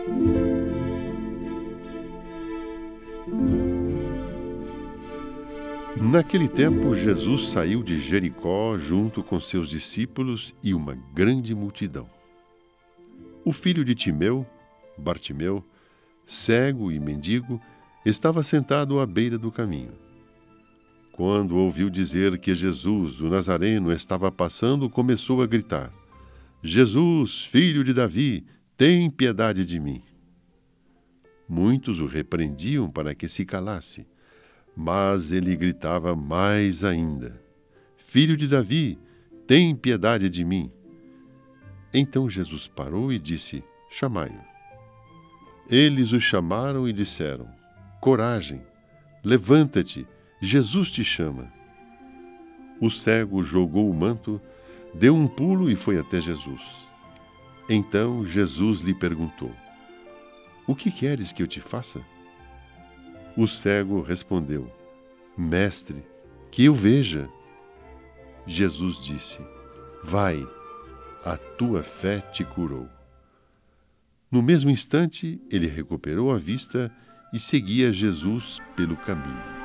Naquele tempo, Jesus saiu de Jericó junto com seus discípulos e uma grande multidão. O filho de Timeu, Bartimeu, cego e mendigo, estava sentado à beira do caminho. Quando ouviu dizer que Jesus, o Nazareno, estava passando, começou a gritar: Jesus, filho de Davi, tem piedade de mim. Muitos o repreendiam para que se calasse, mas ele gritava mais ainda: Filho de Davi, tem piedade de mim. Então Jesus parou e disse: Chamai-o. Eles o chamaram e disseram: Coragem, levanta-te, Jesus te chama. O cego jogou o manto, deu um pulo e foi até Jesus. Então Jesus lhe perguntou: O que queres que eu te faça? O cego respondeu: Mestre, que eu veja. Jesus disse: Vai, a tua fé te curou. No mesmo instante, ele recuperou a vista e seguia Jesus pelo caminho.